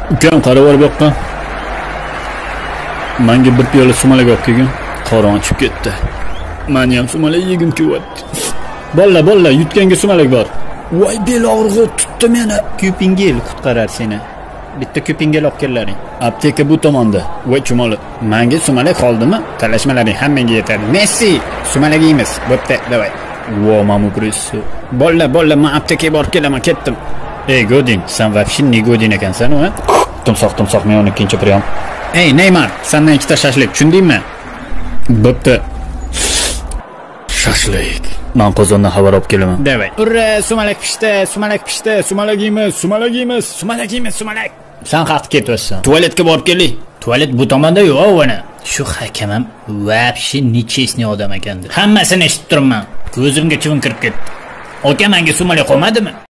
Ukam qaravar bu yoqqa. Menga bir piyola sumalak olib kelgin. Qorin chiqib ketdi. Meni ham sumalak yegim kelyapti. Bolla, yutganga sumalak bor. Voy bel og'rig'i tutdi meni. Ko'pingel qutqarar seni. Bitta ko'pingel olib kellaring. Apteka bu tomonda. Voy chumoli. Menga sumalak qoldimi? Talashmalaring hammaga yetadi. Messi, sumalak yeymiz. Bo'pti, davay. Vo, mamuprissi. Bolla, men aptekaga borib kelaman, ketdim. Ey, Godin, sen вообще не Godin ekansan, ha? Tumsoq, men uni ikkinchi priyom. Ey, Neymar, sendan ikkita shashlik, tushundingmi? Bo'pti. Shashlik. Men qozondan xabar olib kelaman. Davay. Urra, sumalak pishdi, sumalak yeymiz. Sen haqda ketyapsan. Tualetga borib keling. Tualet bu tomonda yo'q, o'g'ani. Shu hakam ham вообще nechesniy odam ekandi. Hammasini eshitib turibman. Ko'zimga chivin kirib ketdi. Aka menga sumalak qolmadimi?